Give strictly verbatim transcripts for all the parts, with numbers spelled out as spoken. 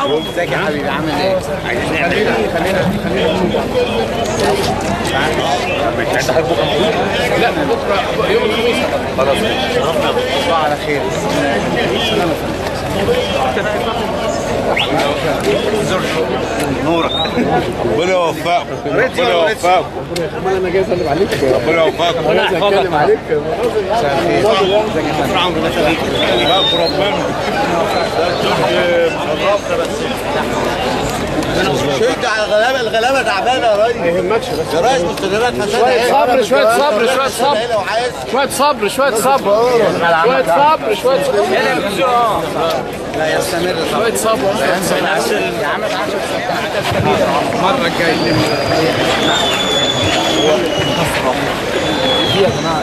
ازيك يا حبيبي عامل ايه؟ عايزين نعمل ايه؟ خلينا خلينا مش انت حابب بكره موجود؟ لا بكره يوم الخميس خلاص تصبحوا على خير. نورك ربنا يوفقكم ربنا يوفقكم انا جاي اسلم عليك ربنا يوفقكم انا جاي اسلم عليك شد على الغلابه الغلابه تعبانه يا ريس. ما يهمكش بس يا ريس مستندات حسن شويه صبر شويه صبر شويه صبر شويه صبر شويه صبر شويه صبر شويه صبر لا يستمر شويه صبر يا عم عشر المره الجايه دي يا جماعه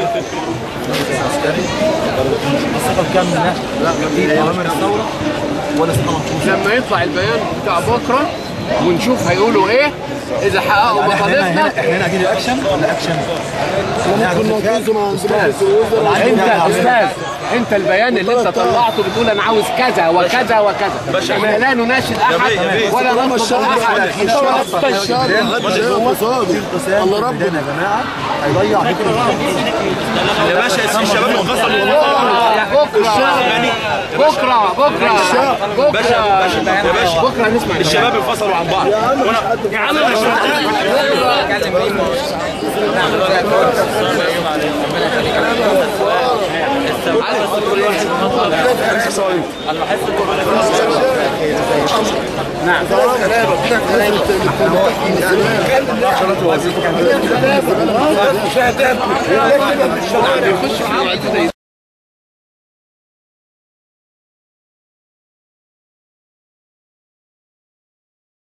الثقه كام من لا دي اوامر الثوره ولا ثقه. لما يطلع البيان بتاع بكره ونشوف هيقولوا ايه اذا حققوا مطالبنا. احنا هنا قاعدين الاكشن ولا اكشن؟ انت استاذ انت البيان اللي انت طلعته بتقول انا عاوز كذا وكذا وكذا. احنا لا نناشد احد ولا نطلب احد. الله ربنا يا جماعه هيضيع فكره يا باشا الشباب انفصلوا بكره بكره بكره بكره بكره نسمع الشباب انفصلوا عن بعض يا عم نعم